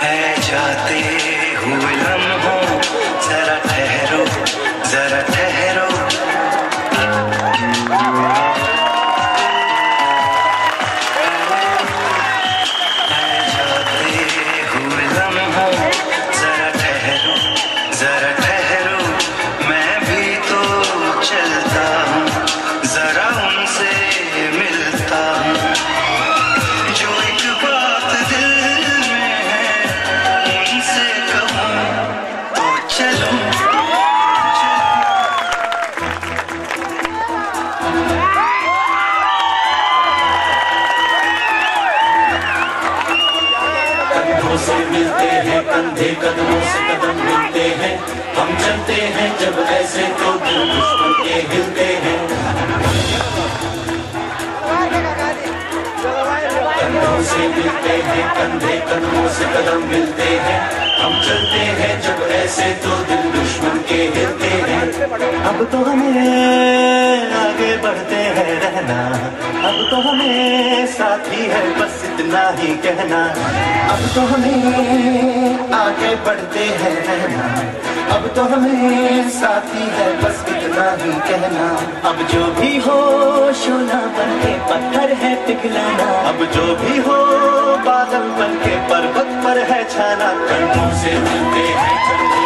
है जाते हुए लम्हों, जरा ठहरो, जरा ठहरो। है जाते हुए लम्हों, जरा ठहरो, जरा ठहरो। मैं भी तो चलता हूँ, जरा उनसे मिलता हूँ। जो एक बात दिल में है उनसे कहूँ तो चलो। कंधों से मिलते हैं कंधे, कदमों से कदम मिलते हैं। हम चलते हैं जब ऐसे तो दिल दुश्मन के हिलते हैं। कंधों से मिलते हैं कंधे, कदमों से कदम मिलते हैं। हम चलते हैं जब ऐसे तो दिल दुश्मन के हिलते हैं। अब तो हमें आगे बढ़ते हैं रहना, अब तो हमें साथी है बस इतना ही कहना। अब तो हमें आगे बढ़ते हैं रहना, अब तो हमें साथी है बस इतना ही कहना। अब जो भी हो शोला बन के पत्थर है पिघलाना, अब जो भी हो बादल बन के पर्वत पर है छाना। कंधों से मिलते हैं कंधे,